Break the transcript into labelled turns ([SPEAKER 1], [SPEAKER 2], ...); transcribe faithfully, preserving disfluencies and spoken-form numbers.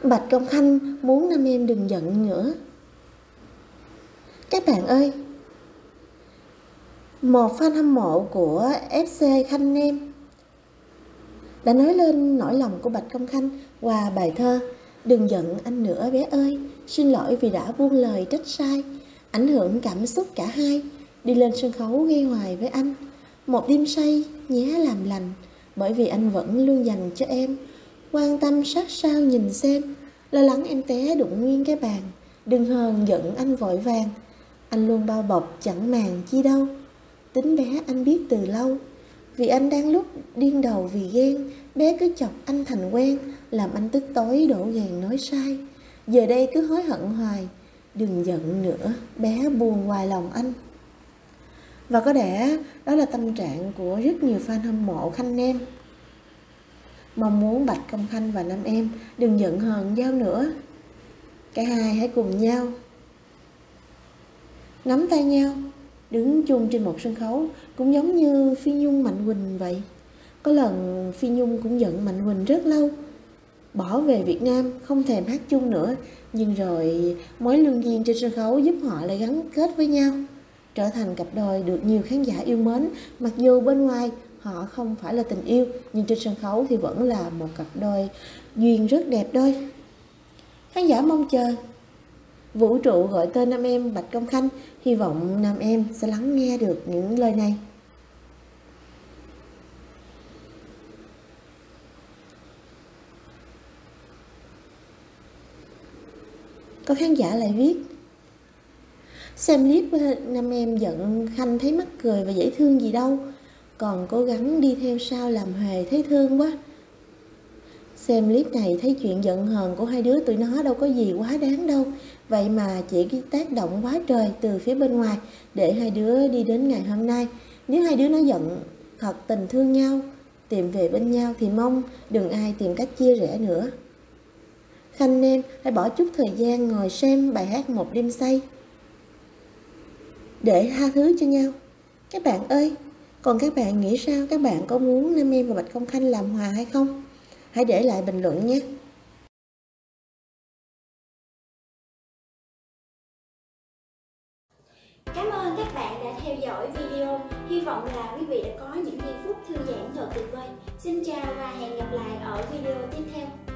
[SPEAKER 1] Bạch Công Khanh muốn Nam Em đừng giận nữa. Các bạn ơi, một fan hâm mộ của ép xê Khanh Nem đã nói lên nỗi lòng của Bạch Công Khanh qua bài thơ "Đừng giận anh nữa bé ơi, xin lỗi vì đã buông lời trách sai, ảnh hưởng cảm xúc cả hai, đi lên sân khấu gây hoài với anh. Một đêm say nhé làm lành, bởi vì anh vẫn luôn dành cho em, quan tâm sát sao nhìn xem, lo lắng em té đụng nguyên cái bàn. Đừng hờn giận anh vội vàng, anh luôn bao bọc chẳng màng chi đâu. Tính bé anh biết từ lâu, vì anh đang lúc điên đầu vì ghen, bé cứ chọc anh thành quen, làm anh tức tối đổ gàn nói sai. Giờ đây cứ hối hận hoài, đừng giận nữa, bé buồn hoài lòng anh." Và có lẽ đó là tâm trạng của rất nhiều fan hâm mộ Khanh Nem, mong muốn Bạch Công Khanh và Nam Em đừng giận hờn nhau nữa. Cả hai hãy cùng nhau nắm tay nhau, đứng chung trên một sân khấu, cũng giống như Phi Nhung Mạnh Quỳnh vậy. Có lần Phi Nhung cũng giận Mạnh Quỳnh rất lâu, bỏ về Việt Nam không thèm hát chung nữa, nhưng rồi mối lương duyên trên sân khấu giúp họ lại gắn kết với nhau, trở thành cặp đôi được nhiều khán giả yêu mến. Mặc dù bên ngoài họ không phải là tình yêu, nhưng trên sân khấu thì vẫn là một cặp đôi duyên rất đẹp đôi. Khán giả mong chờ vũ trụ gọi tên Nam Em Bạch Công Khanh, hy vọng Nam Em sẽ lắng nghe được những lời này. Có khán giả lại viết: "Xem clip Nam Em giận Khanh thấy mắc cười và dễ thương gì đâu, còn cố gắng đi theo sau làm hề thấy thương quá. Xem clip này thấy chuyện giận hờn của hai đứa tụi nó đâu có gì quá đáng đâu, vậy mà chỉ cái tác động quá trời từ phía bên ngoài để hai đứa đi đến ngày hôm nay. Nếu hai đứa nó giận thật tình thương nhau, tìm về bên nhau thì mong đừng ai tìm cách chia rẽ nữa. Khanh Nem hãy bỏ chút thời gian ngồi xem bài hát Một Đêm Say để tha thứ cho nhau. Các bạn ơi, còn các bạn nghĩ sao? Các bạn có muốn Nam Em và Bạch Công Khanh làm hòa hay không? Hãy để lại bình luận nhé."
[SPEAKER 2] Cảm ơn các bạn đã theo dõi video. Hy vọng là quý vị đã có những giây phút thư giãn thật tuyệt vời. Xin chào và hẹn gặp lại ở video tiếp theo.